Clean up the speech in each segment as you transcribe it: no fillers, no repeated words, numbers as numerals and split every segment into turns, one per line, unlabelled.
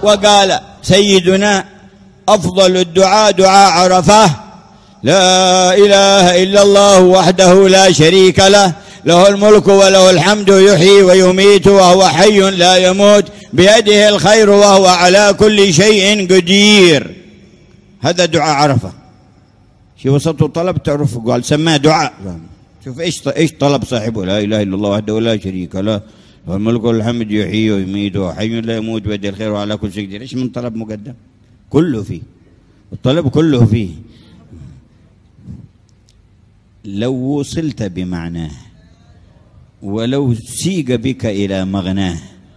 وقال سيدنا أفضل الدعاء دعاء عرفة: لا إله إلا الله وحده لا شريك له، له الملك وله الحمد يحيي ويميت وهو حي لا يموت، بيده الخير وهو على كل شيء قدير. هذا دعاء عرفة. شي وسط طلب تعرف، قال سماه دعاء. شوف ايش طلب صاحبه: لا اله الا الله وحده لا شريك له، له الملك والحمد يحيي ويميت وهو حي لا يموت بيده الخير وعلى كل شيء قدير. ايش من طلب مقدم؟ كله فيه، الطلب كله فيه. لو وصلت بمعناه ولو سيق بك إلى مغناه،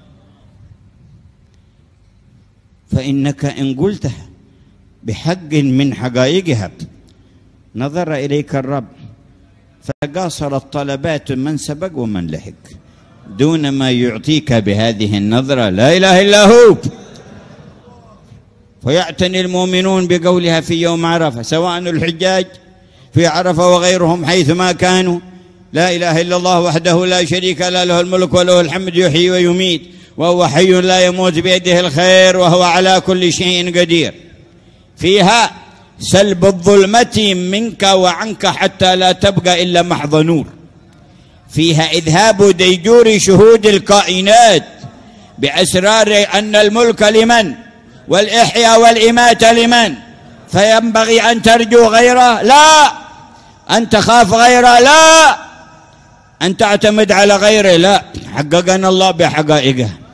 فإنك إن قلتها بحق من حقائقها نظر إليك الرب فقاصر الطلبات من سبق ومن لحق دون ما يعطيك بهذه النظرة لا إله إلا هو. فيعتني المؤمنون بقولها في يوم عرفة، سواء الحجاج في عرفة وغيرهم حيثما كانوا: لا إله إلا الله وحده لا شريك له، له الملك وله الحمد يحيي ويميت وهو حي لا يموت بيده الخير وهو على كل شيء قدير. فيها سلب الظلمة منك وعنك حتى لا تبقى إلا محض نور. فيها إذهاب ديجور شهود الكائنات بأسرار أن الملك لمن والإحياء والإماتة لمن، فينبغي أن ترجو غيره لا، أن تخاف غيره لا، أن تعتمد على غيره لا. حققنا الله بحقائقه.